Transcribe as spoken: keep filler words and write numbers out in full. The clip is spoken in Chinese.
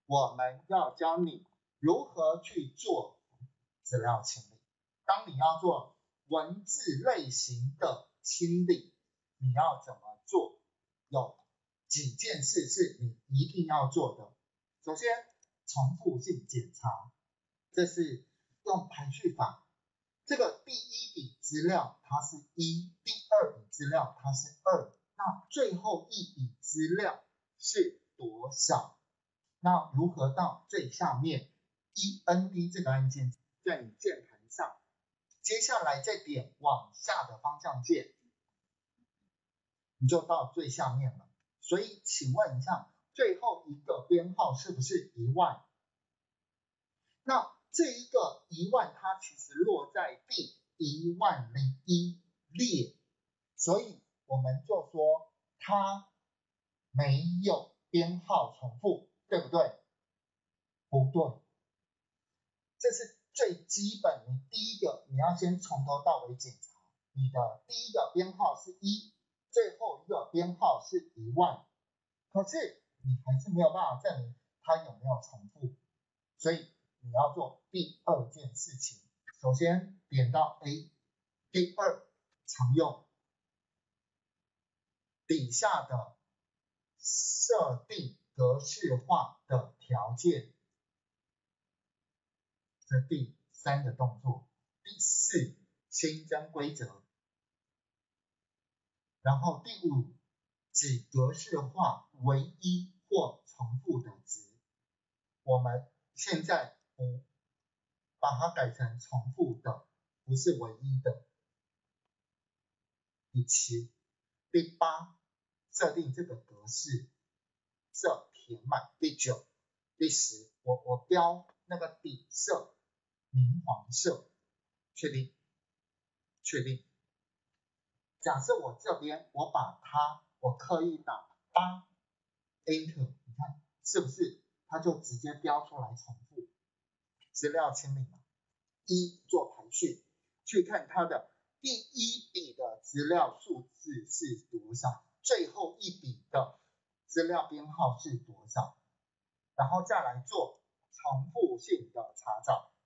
我们要教你如何去做资料清理。当你要做文字类型的清理，你要怎么做？有几件事是你一定要做的。首先，重复性检查，这是用排序法。这个第一笔资料它是一，第二笔资料它是二，那最后一笔资料是多少？那如何到最下面 E N D 这个按键在你键盘上，接下来再点往下的方向键，你就到最下面了。所以请问一下，最后一个编号是不是一万？那这一个一万它其实落在第一万零一列，所以我们就说它没有编号重复，对不对？不对，这是最基本，你第一个你要先从头到尾检查，你的第一个编号是一，最后一个编号是一万，可是你还是没有办法证明它有没有重复，所以你要做第二件事情。首先点到 A， 第二常用底下的设定格式化的条件，这第三个动作。第四，新增规则。然后第五，只格式化唯一或重复的值。我们现在不把它改成重复的，不是唯一的。第七，第八，设定这个格式，这填满。第九，第十，我我标那个底色明黄色，确定，确定。假设我这边我把它我刻意打八 Enter， 你看是不是它就直接标出来重复？资料清理嘛，一做排序，去看它的第一笔的资料数字是多少，最后一笔的资料编号是多少，然后再来做重复性的查找。